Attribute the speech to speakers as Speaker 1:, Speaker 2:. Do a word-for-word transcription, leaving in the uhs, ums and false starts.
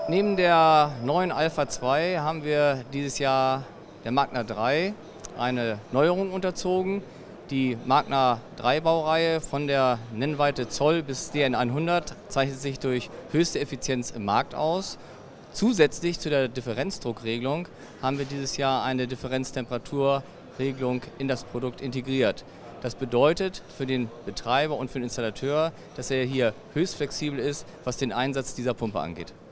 Speaker 1: Neben der neuen Alpha zwei haben wir dieses Jahr der Magna drei eine Neuerung unterzogen. Die Magna drei Baureihe von der Nennweite Zoll bis D N hundert zeichnet sich durch höchste Effizienz im Markt aus. Zusätzlich zu der Differenzdruckregelung haben wir dieses Jahr eine Differenztemperaturregelung in das Produkt integriert. Das bedeutet für den Betreiber und für den Installateur, dass er hier höchst flexibel ist, was den Einsatz dieser Pumpe angeht.